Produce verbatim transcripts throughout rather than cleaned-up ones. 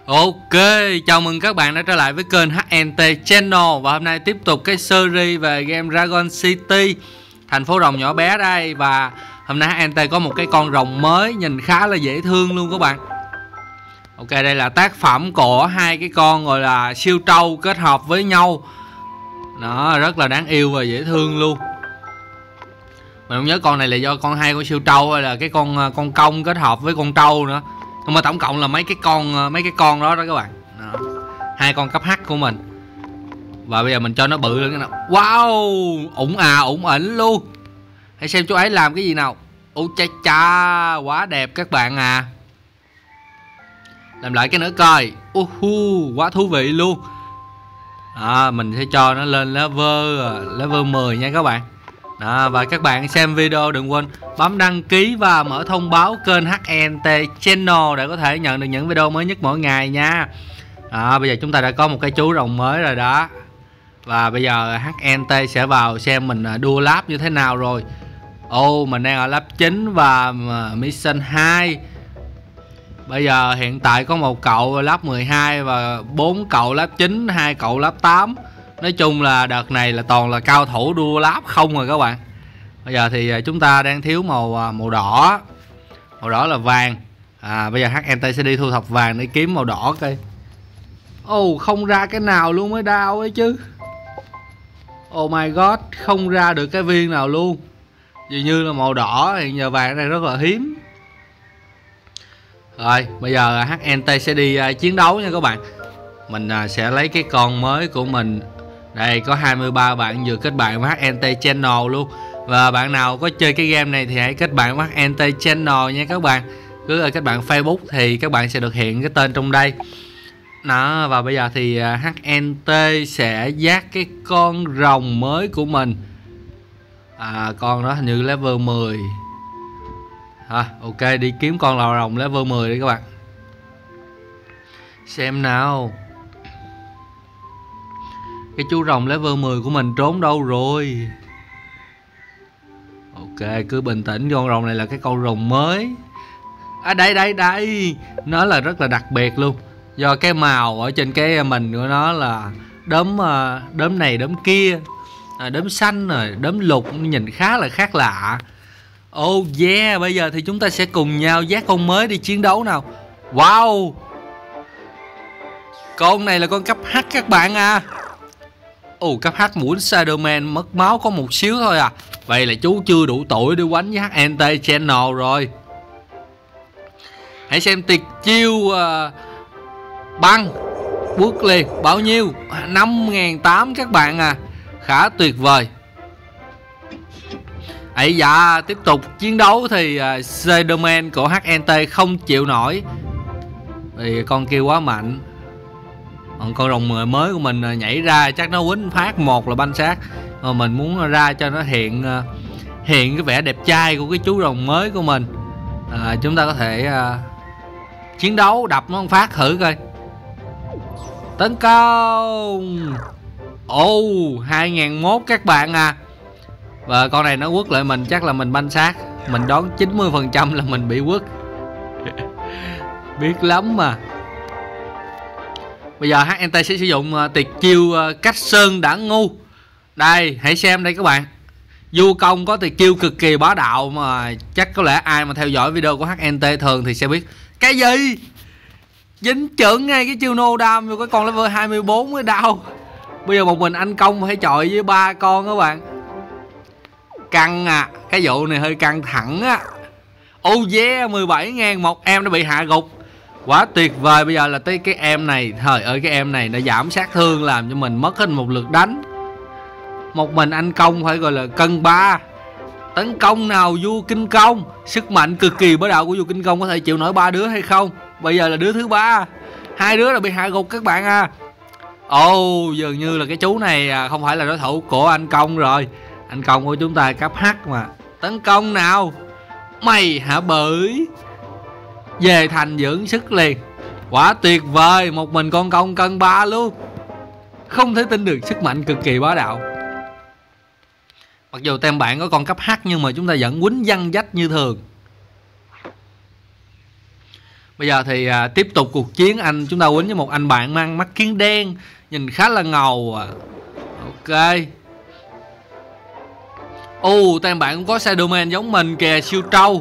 Ok, chào mừng các bạn đã trở lại với kênh hát en tê Channel. Và hôm nay tiếp tục cái series về game Dragon City, thành phố rồng nhỏ bé đây. Và hôm nay hát en tê có một cái con rồng mới nhìn khá là dễ thương luôn các bạn. Ok, đây là tác phẩm của hai cái con gọi là siêu trâu kết hợp với nhau. Nó rất là đáng yêu và dễ thương luôn. Mình không nhớ con này là do con hai con siêu trâu hay là cái con con công kết hợp với con trâu nữa. Nhưng mà tổng cộng là mấy cái con mấy cái con đó đó các bạn. Đó. Hai con cấp H của mình. Và bây giờ mình cho nó bự lên cái nào. Wow, ủng à ủng ỉnh luôn. Hãy xem chú ấy làm cái gì nào. Ôi cha cha, quá đẹp các bạn à. Làm lại cái nữa coi. Uhu, quá thú vị luôn. À, mình sẽ cho nó lên level level mười nha các bạn. Đó, và các bạn xem video đừng quên bấm đăng ký và mở thông báo kênh hát en tê Channel để có thể nhận được những video mới nhất mỗi ngày nha. Đó, bây giờ chúng ta đã có một cái chú rồng mới rồi đó. Và bây giờ hát en tê sẽ vào xem mình đua lap như thế nào rồi. Ồ, oh, mình đang ở lap chín và mission hai. Bây giờ hiện tại có một cậu lap mười hai và bốn cậu lap chín, hai cậu lap tám. Nói chung là đợt này là toàn là cao thủ đua lap không rồi các bạn. Bây giờ thì chúng ta đang thiếu màu màu đỏ. Màu đỏ là vàng. À, bây giờ hát en tê sẽ đi thu thập vàng để kiếm màu đỏ coi. Ồ, oh, không ra cái nào luôn mới đau ấy chứ. Oh my god, không ra được cái viên nào luôn. Dường như là màu đỏ hiện giờ vàng này rất là hiếm. Rồi, bây giờ hát en tê sẽ đi uh, chiến đấu nha các bạn. Mình uh, sẽ lấy cái con mới của mình. Đây, có hai mươi ba bạn vừa kết bạn với hát en tê Channel luôn. Và bạn nào có chơi cái game này thì hãy kết bạn với hát en tê Channel nha các bạn. Cứ uh, kết bạn Facebook thì các bạn sẽ được hiện cái tên trong đây. Đó, và bây giờ thì uh, hát en tê sẽ dắt cái con rồng mới của mình. À, con đó hình như level mười. À, ok, đi kiếm con lò rồng level mười đi các bạn. Xem nào. Cái chú rồng level mười của mình trốn đâu rồi? Ok, cứ bình tĩnh, con rồng này là cái con rồng mới. À đây đây đây. Nó là rất là đặc biệt luôn. Do cái màu ở trên cái mình của nó là đốm đốm này đốm kia. À, đốm xanh rồi, đốm lục nhìn khá là khác lạ. Oh yeah, bây giờ thì chúng ta sẽ cùng nhau dắt con mới đi chiến đấu nào. Wow. Con này là con cấp H các bạn à. Ồ, oh, cấp H mũi Spiderman mất máu có một xíu thôi à. Vậy là chú chưa đủ tuổi để quánh với hát en tê Channel rồi. Hãy xem tuyệt chiêu uh, băng. Bước liền, bao nhiêu? năm nghìn tám trăm các bạn à. Khá tuyệt vời. Ấy dạ, tiếp tục chiến đấu thì uh, Spiderman của hát en tê không chịu nổi. Vì con kia quá mạnh. Còn con rồng mới của mình uh, nhảy ra chắc nó quýnh phát một là banh xác. Mà mình muốn ra cho nó hiện uh, hiện cái vẻ đẹp trai của cái chú rồng mới của mình. uh, Chúng ta có thể uh, chiến đấu đập nó một phát thử coi. Tấn công. Ồ, oh, hai nghìn mốt các bạn à. Và con này nó quất lại mình chắc là mình banh xác. Mình đoán chín mươi phần trăm là mình bị quất. Biết lắm mà. Bây giờ hát en tê sẽ sử dụng uh, tuyệt chiêu uh, cách sơn đã ngu. Đây, hãy xem đây các bạn. Du công có tuyệt chiêu cực kỳ bá đạo mà chắc có lẽ ai mà theo dõi video của hát en tê thường thì sẽ biết. Cái gì? Dính chuẩn ngay cái chiêu no đam vô cái con level hai mươi bốn mới đau. Bây giờ một mình anh công phải chọi với ba con các bạn. Căng à, cái vụ này hơi căng thẳng á. Oh yeah, mười bảy ngàn một em đã bị hạ gục. Quá tuyệt vời, bây giờ là tới cái em này. Trời ơi, cái em này nó giảm sát thương làm cho mình mất hết một lượt đánh. Một mình anh công phải gọi là cân ba. Tấn công nào vua kinh công. Sức mạnh cực kỳ bá đạo của vua kinh công có thể chịu nổi ba đứa hay không? Bây giờ là đứa thứ ba. Hai đứa là bị hạ gục các bạn à. Ồ, oh, dường như là cái chú này không phải là đối thủ của anh công rồi. Anh công của chúng ta cấp H mà. Tấn công nào. Mày hả bưởi. Về thành dưỡng sức liền. Quá tuyệt vời. Một mình con công cân ba luôn. Không thể tin được sức mạnh cực kỳ bá đạo. Mặc dù tem bạn có con cấp H nhưng mà chúng ta vẫn quýnh văng vách như thường. Bây giờ thì à, tiếp tục cuộc chiến. Anh chúng ta quýnh với một anh bạn mang mắt kiến đen, nhìn khá là ngầu à. Ok. Ồ, tên bạn cũng có Shadowman giống mình kìa, siêu trâu.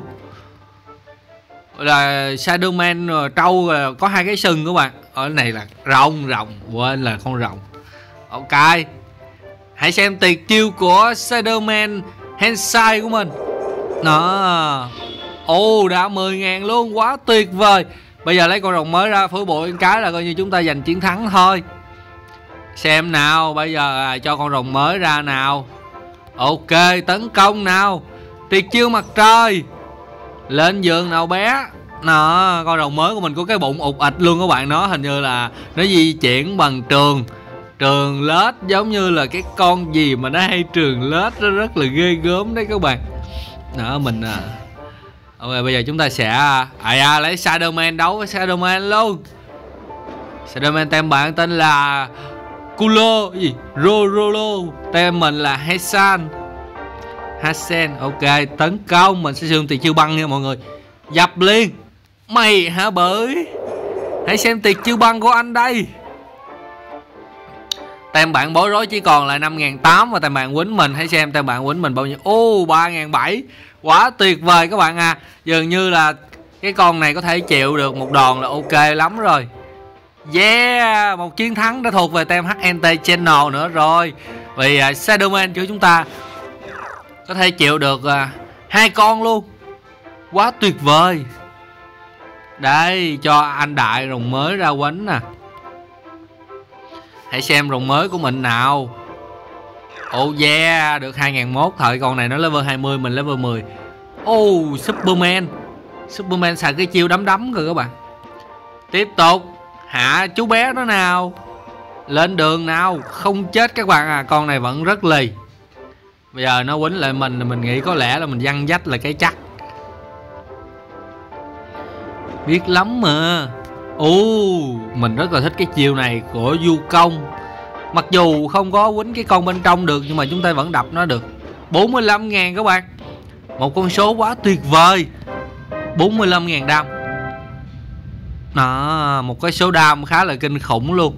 Là Shadowman rồi trâu rồi, có hai cái sừng các bạn. Ở này là rồng, rồng, quên là con rồng. Ok. Hãy xem tuyệt chiêu của Shadowman Hensai của mình. Đó. Ồ, đã mười ngàn luôn, quá tuyệt vời. Bây giờ lấy con rồng mới ra phối bụi cái là coi như chúng ta giành chiến thắng thôi. Xem nào, bây giờ à, cho con rồng mới ra nào. Ok, tấn công nào. Tuyệt chiêu mặt trời. Lên giường nào bé. Đó, con rồng mới của mình có cái bụng ụt ịch luôn các bạn. Nó hình như là nó di chuyển bằng trường Trường lết, giống như là cái con gì mà nó hay trường lết, nó rất là ghê gớm đấy các bạn. Đó, mình à ok, bây giờ chúng ta sẽ à, à lấy Shadowman đấu với Shadowman luôn. Shadowman tem bạn tên là Kulo gì Rorolo, tem mình là Hasan Hasen. Ok, tấn công. Mình sẽ sử dụng tuyệt chiêu băng nha mọi người. Dập liền. Mày hả bới. Hãy xem tuyệt chiêu băng của anh đây. Tem bạn bối rối chỉ còn lại năm nghìn tám trăm. Và tem bạn quýnh mình, hãy xem tem bạn quýnh mình bao nhiêu. Ô, ba nghìn bảy trăm. Quá tuyệt vời các bạn à. Dường như là cái con này có thể chịu được một đòn là ok lắm rồi. Yeah, một chiến thắng đã thuộc về tem hát en tê Channel nữa rồi. Vì uh, Shadowman của chúng ta có thể chịu được uh, hai con luôn. Quá tuyệt vời. Đây, cho anh đại rồng mới ra quánh nè. Hãy xem rồng mới của mình nào. Oh yeah, được hai nghìn một trăm. Thời con này nó level hai mươi, mình level mười. Oh, Superman. Superman xài cái chiêu đấm đấm rồi các bạn. Tiếp tục hạ chú bé đó nào. Lên đường nào. Không chết các bạn à. Con này vẫn rất lì. Bây giờ nó quýnh lại mình, mình nghĩ có lẽ là mình văng vách là cái chắc. Biết lắm mà. Ồ, mình rất là thích cái chiêu này của Du Công. Mặc dù không có quýnh cái con bên trong được, nhưng mà chúng ta vẫn đập nó được. Bốn mươi lăm ngàn các bạn. Một con số quá tuyệt vời. Bốn mươi lăm ngàn đam. Đó, một cái số đam khá là kinh khủng luôn.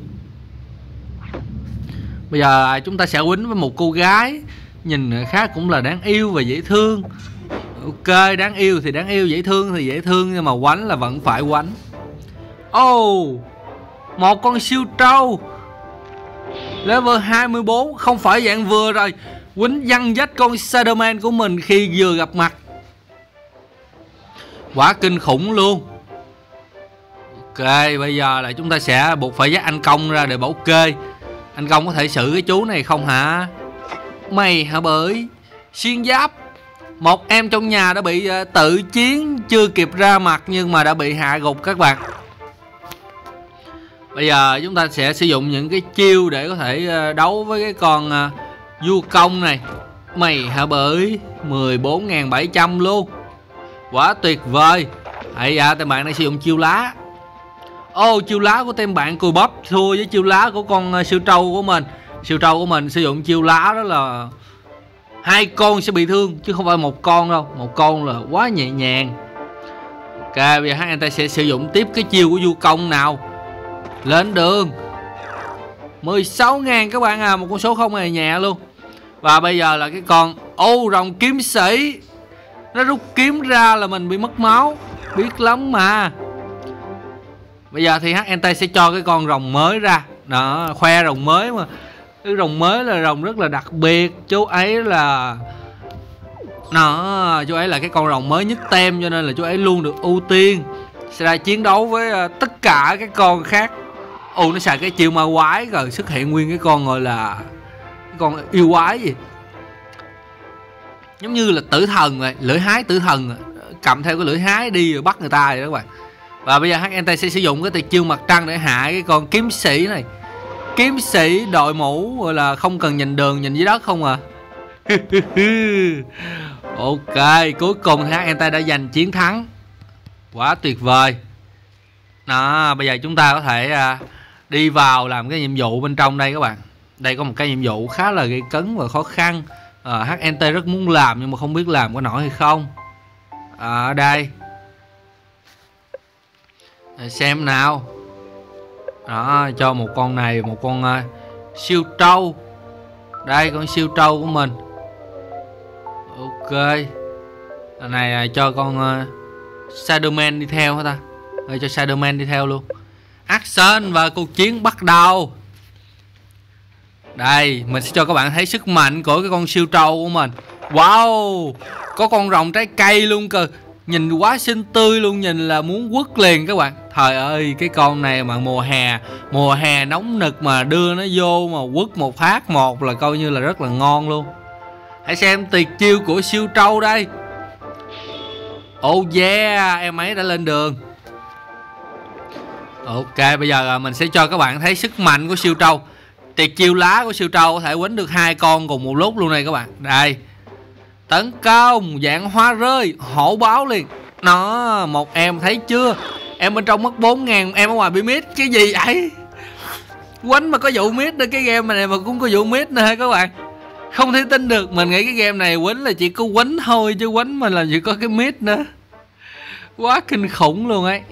Bây giờ chúng ta sẽ quýnh với một cô gái nhìn khá cũng là đáng yêu và dễ thương. Ok, đáng yêu thì đáng yêu, dễ thương thì dễ thương, nhưng mà quánh là vẫn phải quánh. Oh, một con siêu trâu level hai mươi bốn. Không phải dạng vừa rồi. Quýnh văng vách con Shadowman của mình khi vừa gặp mặt. Quá kinh khủng luôn. Ok, bây giờ là chúng ta sẽ buộc phải dắt anh Công ra để bảo kê. Anh Công có thể xử cái chú này không hả? Mày hả bởi. Xuyên giáp. Một em trong nhà đã bị uh, tự chiến, chưa kịp ra mặt nhưng mà đã bị hạ gục các bạn. Bây giờ chúng ta sẽ sử dụng những cái chiêu để có thể uh, đấu với cái con uh, Du Công này. Mày hả bởi. Mười bốn nghìn bảy trăm luôn. Quá tuyệt vời. Hãy dạ, tên bạn này sử dụng chiêu lá. Ô, oh, chiêu lá của tên bạn cùi bắp thua với chiêu lá của con uh, siêu trâu của mình. Siêu trâu của mình sử dụng chiêu lá đó là hai con sẽ bị thương chứ không phải một con đâu. Một con là quá nhẹ nhàng. Ok, bây giờ hát en tê sẽ sử dụng tiếp cái chiêu của Du Công nào. Lên đường. Mười sáu ngàn các bạn à. Một con số không hề nhẹ luôn. Và bây giờ là cái con ô rồng kiếm sĩ. Nó rút kiếm ra là mình bị mất máu. Biết lắm mà. Bây giờ thì hát en tê sẽ cho cái con rồng mới ra. Đó, khoe rồng mới mà. Cái rồng mới là rồng rất là đặc biệt. Chú ấy là Nó, chú ấy là cái con rồng mới nhất tem, cho nên là chú ấy luôn được ưu tiên sẽ ra chiến đấu với uh, tất cả các con khác. Ồ, nó xài cái chiêu ma quái rồi xuất hiện nguyên cái con gọi là cái con yêu quái gì, giống như là tử thần vậy, lưỡi hái tử thần, cầm theo cái lưỡi hái đi rồi bắt người ta vậy đó các bạn. Và bây giờ hát en tê sẽ sử dụng cái tuyệt chiêu mặt trăng để hạ cái con kiếm sĩ này. Kiếm sĩ đội mũ gọi là không cần nhìn đường, nhìn dưới đất không à. Ok, cuối cùng thì hát en tê đã giành chiến thắng. Quá tuyệt vời. Đó, bây giờ chúng ta có thể uh, đi vào làm cái nhiệm vụ bên trong đây các bạn. Đây có một cái nhiệm vụ khá là gây cấn và khó khăn. uh, hát en tê rất muốn làm nhưng mà không biết làm có nổi hay không. Ở uh, đây Để xem nào. Đó, cho một con này, một con uh, siêu trâu. Đây, con siêu trâu của mình. Ok. Lần này uh, cho con uh, Shadowman đi theo hả ta? Rồi cho Shadowman đi theo luôn. Action và cuộc chiến bắt đầu. Đây, mình sẽ cho các bạn thấy sức mạnh của cái con siêu trâu của mình. Wow, có con rồng trái cây luôn cơ. Nhìn quá xinh tươi luôn, nhìn là muốn quất liền các bạn. Trời ơi, cái con này mà mùa hè, mùa hè nóng nực mà đưa nó vô mà quất một phát một là coi như là rất là ngon luôn. Hãy xem tuyệt chiêu của siêu trâu đây. Oh yeah, em ấy đã lên đường. Ok, bây giờ mình sẽ cho các bạn thấy sức mạnh của siêu trâu. Tuyệt chiêu lá của siêu trâu có thể quýnh được hai con cùng một lúc luôn này các bạn. Đây. Tấn công, dạng hoa rơi, hổ báo liền. Nó, một em thấy chưa? Em bên trong mất bốn ngàn, em ở ngoài bị mít. Cái gì vậy? Quánh mà có vụ mít nữa, cái game này mà cũng có vụ mít nữa hả các bạn? Không thể tin được, mình nghĩ cái game này quánh là chỉ có quánh thôi, chứ quánh mà làm gì có cái mít nữa. Quá kinh khủng luôn ấy.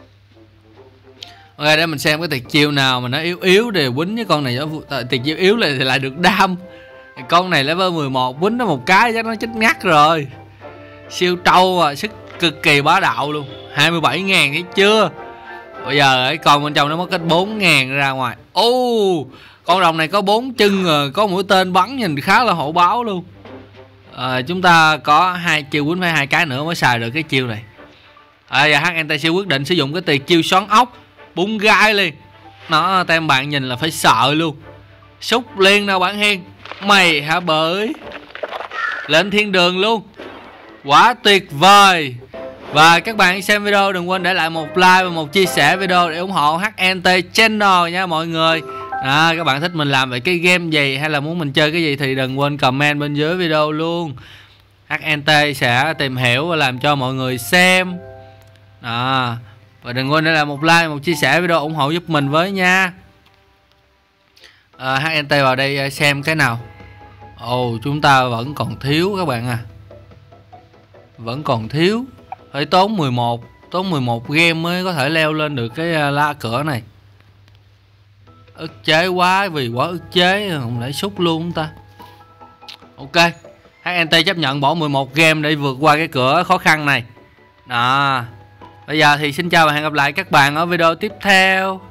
Ok, để mình xem cái tuyệt chiêu nào mà nó yếu yếu để quýnh với con này. Tuyệt chiêu yếu là thì lại được đam. Con này level mười một, quýnh nó một cái chắc nó chết ngắt rồi. Siêu trâu à, sức cực kỳ bá đạo luôn. Hai mươi bảy ngàn thấy chưa? Bây giờ cái con bên trong nó mất hết bốn ngàn ra ngoài. Ô, oh, con rồng này có bốn chân rồi, có mũi tên bắn nhìn khá là hổ báo luôn. À, chúng ta có hai chiêu quýnh phải hai cái nữa mới xài được cái chiêu này. À, giờ hát en tê sẽ quyết định sử dụng cái tuyệt chiêu xoắn ốc, bung gai liền. Nó tem bạn nhìn là phải sợ luôn. Xúc liền nào bạn Hiền. Mày hả bởi. Lên thiên đường luôn. Quá tuyệt vời. Và các bạn xem video đừng quên để lại một like và một chia sẻ video để ủng hộ hát en tê Channel nha mọi người. À, các bạn thích mình làm về cái game gì hay là muốn mình chơi cái gì thì đừng quên comment bên dưới video luôn. hát en tê sẽ tìm hiểu và làm cho mọi người xem. À, và đừng quên để lại một like, một chia sẻ video ủng hộ giúp mình với nha. À, hát en tê vào đây xem cái nào. Ồ, oh, chúng ta vẫn còn thiếu các bạn à. Vẫn còn thiếu. Phải tốn mười một, tốn mười một game mới có thể leo lên được cái lá cửa này. Ức chế quá, vì quá ức chế không lẽ xúc luôn ta. Ok, hát en tê chấp nhận bỏ mười một game để vượt qua cái cửa khó khăn này. Đó. Bây giờ thì xin chào và hẹn gặp lại các bạn ở video tiếp theo.